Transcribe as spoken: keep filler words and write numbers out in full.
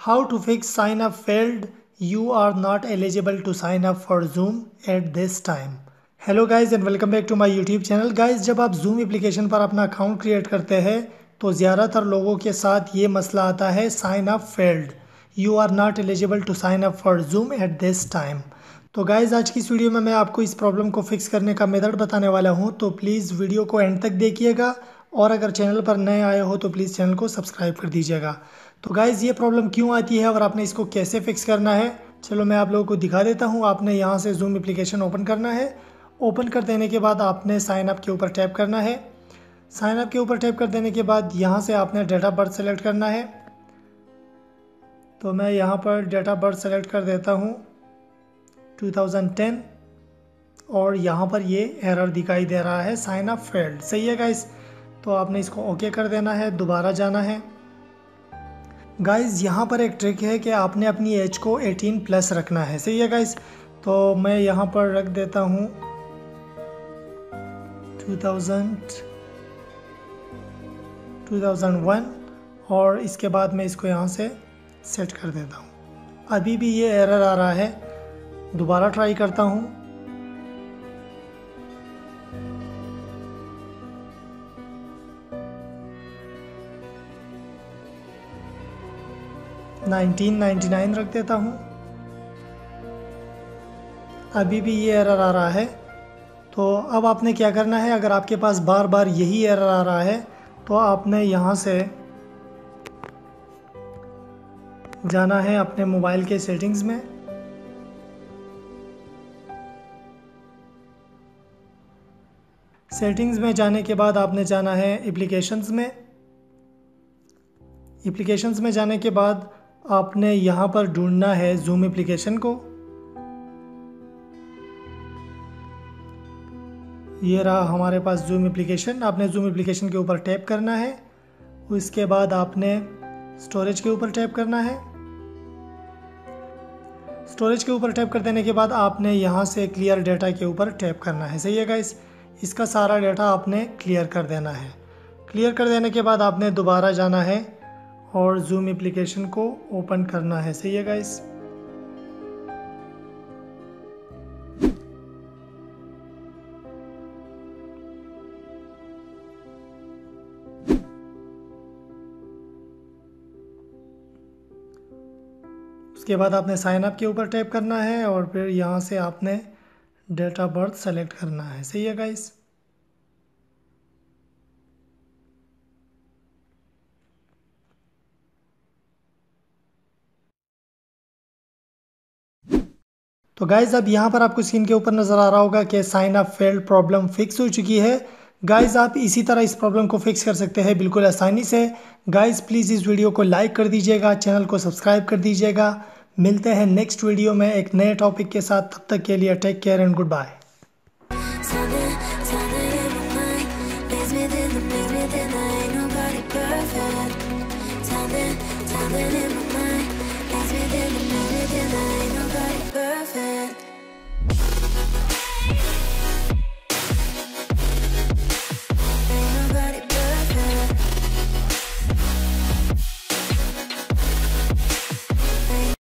How to fix sign up failed? You are not eligible to sign up for Zoom at this time. Hello guys and welcome back to my YouTube channel. Guys जब आप Zoom application पर अपना account create करते हैं तो ज़्यादातर लोगों के साथ ये मसला आता है sign up failed, you are not eligible to sign up for Zoom at this time. तो गाइज आज की इस वीडियो में मैं आपको इस प्रॉब्लम को फिक्स करने का मेथड बताने वाला हूँ, तो प्लीज़ वीडियो को एंड तक देखिएगा और अगर चैनल पर नए आए हो तो प्लीज़ चैनल को सब्सक्राइब कर दीजिएगा। तो गाइज़ ये प्रॉब्लम क्यों आती है और आपने इसको कैसे फिक्स करना है, चलो मैं आप लोगों को दिखा देता हूँ। आपने यहाँ से Zoom एप्लीकेशन ओपन करना है। ओपन कर देने के बाद आपने साइन अप के ऊपर टैप करना है। साइन अप के ऊपर टैप कर देने के बाद यहाँ से आपने डेट ऑफ बर्थ सेलेक्ट करना है। तो मैं यहाँ पर डेट ऑफ बर्थ सेलेक्ट कर देता हूँ टू थाउजेंड टेन और यहाँ पर ये एरर दिखाई दे रहा है साइन अप फेल्ड। सही है गाइस, तो आपने इसको ओके कर देना है, दोबारा जाना है। गाइस यहाँ पर एक ट्रिक है कि आपने अपनी एज को एटीन प्लस रखना है। सही है गाइस, तो मैं यहाँ पर रख देता हूँ two thousand two thousand one और इसके बाद मैं इसको यहाँ से सेट कर देता हूँ। अभी भी ये एरर आ रहा है, दोबारा ट्राई करता हूँ। नाइनटीन नाइन्टी नाइन रख देता हूँ। अभी भी ये एरर आ रहा है। तो अब आपने क्या करना है, अगर आपके पास बार बार यही एरर आ रहा है तो आपने यहाँ से जाना है अपने मोबाइल के सेटिंग्स में। सेटिंग्स में जाने के बाद आपने जाना है एप्लीकेशंस में। एप्लीकेशंस में जाने के बाद आपने यहाँ पर ढूंढना है Zoom एप्लीकेशन को। ये रहा हमारे पास Zoom एप्लीकेशन। आपने Zoom एप्लीकेशन के ऊपर टैप करना है, उसके बाद आपने स्टोरेज के ऊपर टैप करना है। स्टोरेज के ऊपर टैप कर देने के बाद आपने यहाँ से क्लियर डेटा के ऊपर टैप करना है। सही है गाइस, इसका सारा डेटा आपने क्लियर कर देना है। क्लियर कर देने के बाद आपने दोबारा जाना है और Zoom एप्लीकेशन को ओपन करना है। सही है गाइस, उसके बाद आपने साइन अप के ऊपर टैप करना है और फिर यहाँ से आपने डेट ऑफ बर्थ सेलेक्ट करना है। सही है गाइस, तो गाइज़ अब यहाँ पर आपको स्क्रीन के ऊपर नज़र आ रहा होगा कि sign up failed problem fix हो चुकी है। गाइज़ आप इसी तरह इस प्रॉब्लम को फिक्स कर सकते हैं बिल्कुल आसानी से। गाइज़ प्लीज़ इस वीडियो को लाइक कर दीजिएगा, चैनल को सब्सक्राइब कर दीजिएगा। मिलते हैं नेक्स्ट वीडियो में एक नए टॉपिक के साथ। तब तक के लिए take care and good bye. Time in my mind, lies within the minute, and I